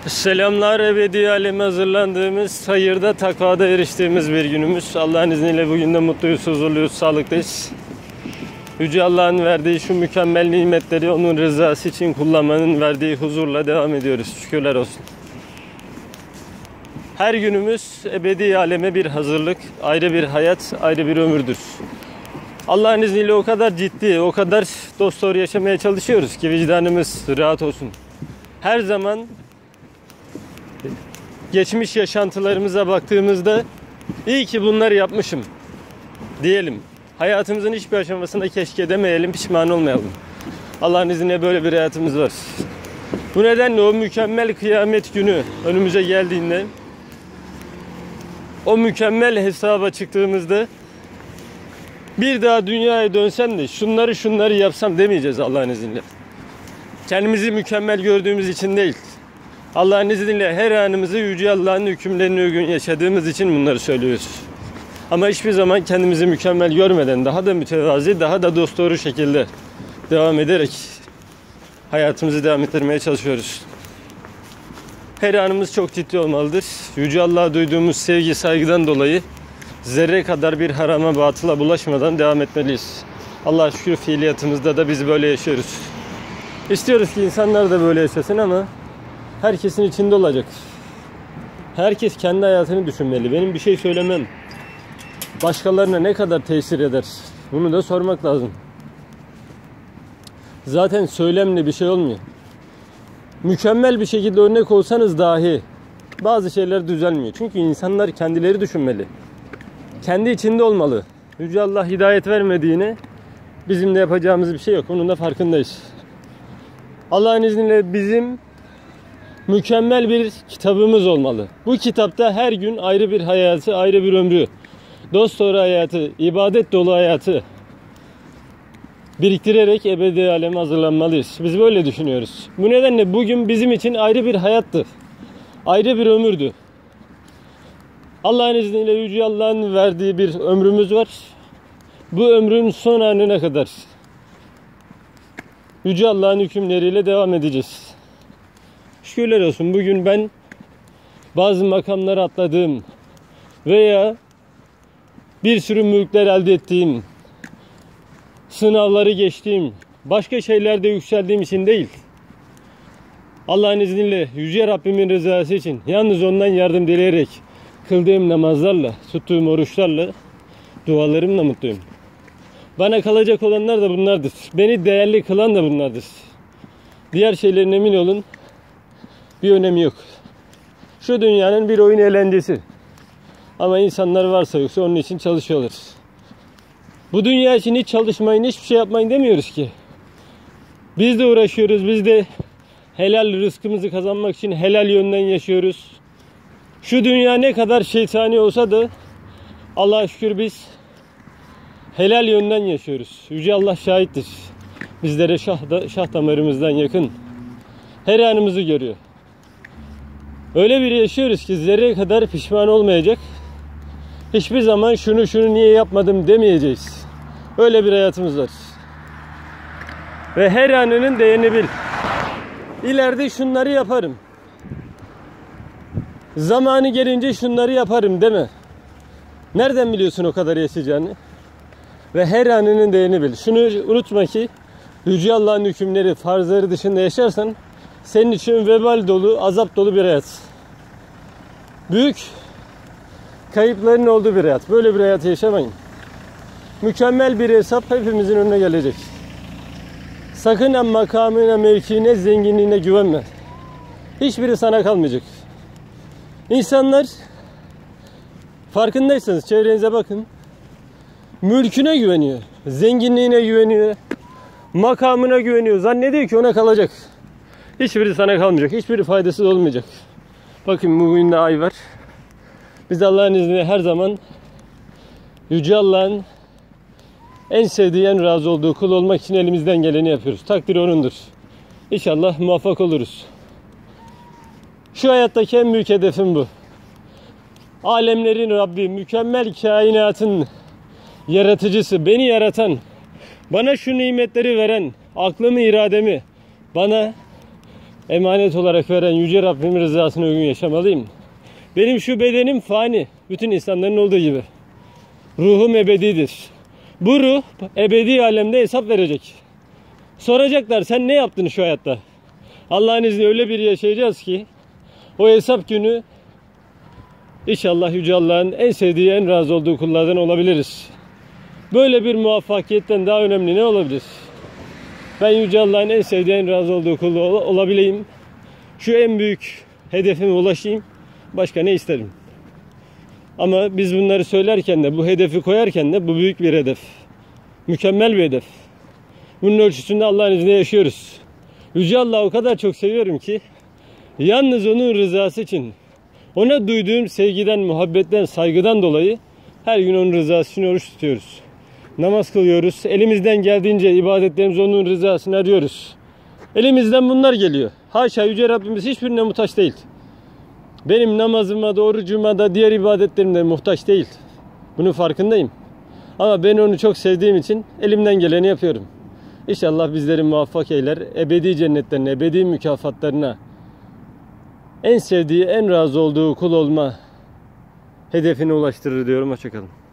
Selamlar, ebedi aleme hazırlandığımız, hayırda takvada eriştiğimiz bir günümüz. Allah'ın izniyle bugün de mutluyuz, huzurluyuz, sağlıklıyız. Yüce Allah'ın verdiği şu mükemmel nimetleri onun rızası için kullanmanın verdiği huzurla devam ediyoruz. Şükürler olsun. Her günümüz ebedi aleme bir hazırlık, ayrı bir hayat, ayrı bir ömürdür. Allah'ın izniyle o kadar ciddi, o kadar dosdoğru yaşamaya çalışıyoruz ki vicdanımız rahat olsun. Her zaman geçmiş yaşantılarımıza baktığımızda iyi ki bunları yapmışım diyelim. Hayatımızın hiçbir aşamasında keşke demeyelim, pişman olmayalım. Allah'ın izniyle böyle bir hayatımız var. Bu nedenle o mükemmel kıyamet günü önümüze geldiğinde, o mükemmel hesaba çıktığımızda bir daha dünyaya dönsem de şunları yapsam demeyeceğiz Allah'ın izniyle. Kendimizi mükemmel gördüğümüz için değil. Allah'ın izniyle her anımızı Yüce Allah'ın hükümlerine uygun yaşadığımız için bunları söylüyoruz. Ama hiçbir zaman kendimizi mükemmel görmeden daha da mütevazi, daha da dosdoğru şekilde devam ederek hayatımızı devam ettirmeye çalışıyoruz. Her anımız çok ciddi olmalıdır. Yüce Allah'a duyduğumuz sevgi, saygıdan dolayı zerre kadar bir harama, batıla bulaşmadan devam etmeliyiz. Allah'a şükür fiiliyatımızda da biz böyle yaşıyoruz. İstiyoruz ki insanlar da böyle yaşasın ama herkesin içinde olacak. Herkes kendi hayatını düşünmeli. Benim bir şey söylemem başkalarına ne kadar tesir eder? Bunu da sormak lazım. Zaten söylemle bir şey olmuyor. Mükemmel bir şekilde örnek olsanız dahi bazı şeyler düzelmiyor. Çünkü insanlar kendileri düşünmeli. Kendi içinde olmalı. Yüce Allah hidayet vermediğine bizim de yapacağımız bir şey yok. Onun da farkındayız. Allah'ın izniyle bizim mükemmel bir kitabımız olmalı. Bu kitapta her gün ayrı bir hayatı, ayrı bir ömrü, dosdoğru hayatı, ibadet dolu hayatı biriktirerek ebedi aleme hazırlanmalıyız. Biz böyle düşünüyoruz. Bu nedenle bugün bizim için ayrı bir hayattı. Ayrı bir ömürdü. Allah'ın izniyle Yüce Allah'ın verdiği bir ömrümüz var. Bu ömrün son anına kadar Yüce Allah'ın hükümleriyle devam edeceğiz. Şükürler olsun bugün ben bazı makamları atladığım veya bir sürü mülkler elde ettiğim, sınavları geçtiğim, başka şeylerde yükseldiğim için değil, Allah'ın izniyle Yüce Rabbimin rızası için yalnız ondan yardım dileyerek kıldığım namazlarla, tuttuğum oruçlarla, dualarımla mutluyum. Bana kalacak olanlar da bunlardır. Beni değerli kılan da bunlardır. Diğer şeylerin emin olun bir önemi yok. Şu dünyanın bir oyun eğlencesi. Ama insanlar varsa yoksa onun için çalışıyorlar. Bu dünya için hiç çalışmayın, hiçbir şey yapmayın demiyoruz ki. Biz de uğraşıyoruz, biz de helal rızkımızı kazanmak için helal yönden yaşıyoruz. Şu dünya ne kadar şeytani olsa da Allah'a şükür biz helal yönden yaşıyoruz. Yüce Allah şahittir. Bizlere şah damarımızdan yakın. Her anımızı görüyor. Öyle bir yaşıyoruz ki zerre kadar pişman olmayacak. Hiçbir zaman şunu niye yapmadım demeyeceğiz. Öyle bir hayatımız var. Ve her anının değerini bil. İleride şunları yaparım. Zamanı gelince şunları yaparım deme. Nereden biliyorsun o kadar yaşayacağını? Ve her anının değerini bil. Şunu unutma ki Yüce Allah'ın hükümleri, farzları dışında yaşarsan senin için vebal dolu, azap dolu bir hayat. Büyük kayıpların olduğu bir hayat. Böyle bir hayat yaşamayın. Mükemmel bir hesap hepimizin önüne gelecek. Sakın makamına, mevkiine, zenginliğine güvenme. Hiçbiri sana kalmayacak. İnsanlar farkındaysanız çevrenize bakın. Mülküne güveniyor. Zenginliğine güveniyor. Makamına güveniyor. Zannediyor ki ona kalacak. Hiçbiri sana kalmayacak. Hiçbiri faydasız olmayacak. Bakın bugün de ay var. Biz Allah'ın izniyle her zaman Yüce Allah'ın en sevdiği, en razı olduğu kul olmak için elimizden geleni yapıyoruz. Takdir O'nundur. İnşallah muvaffak oluruz. Şu hayattaki en büyük hedefim bu. Alemlerin Rabbi, mükemmel kainatın yaratıcısı, beni yaratan, bana şu nimetleri veren, aklımı, irademi bana emanet olarak veren Yüce Rabbimin rızasına uygun yaşamalıyım. Benim şu bedenim fani. Bütün insanların olduğu gibi. Ruhum ebedidir. Bu ruh ebedi alemde hesap verecek. Soracaklar, sen ne yaptın şu hayatta? Allah'ın izniyle öyle bir yaşayacağız ki o hesap günü İnşallah Yüce Allah'ın en sevdiği, en razı olduğu kullardan olabiliriz. Böyle bir muvaffakiyetten daha önemli ne olabilir? Ben Yüce Allah'ın en sevdiği, en razı olduğu kulu olabileyim. Şu en büyük hedefime ulaşayım. Başka ne isterim? Ama biz bunları söylerken de, bu hedefi koyarken de bu büyük bir hedef. Mükemmel bir hedef. Bunun ölçüsünde Allah'ın izniyle yaşıyoruz. Yüce Allah'ı o kadar çok seviyorum ki yalnız onun rızası için, ona duyduğum sevgiden, muhabbetten, saygıdan dolayı her gün onun rızası için oruç tutuyoruz. Namaz kılıyoruz. Elimizden geldiğince ibadetlerimizi onun rızasını arıyoruz. Elimizden bunlar geliyor. Haşa, Yüce Rabbimiz hiçbirine muhtaç değil. Benim namazıma da, orucuma da, diğer ibadetlerimde muhtaç değil. Bunun farkındayım. Ama ben onu çok sevdiğim için elimden geleni yapıyorum. İnşallah bizleri muvaffak eyler. Ebedi cennetlerine, ebedi mükafatlarına, en sevdiği, en razı olduğu kul olma hedefine ulaştırır diyorum. Hoşça kalın.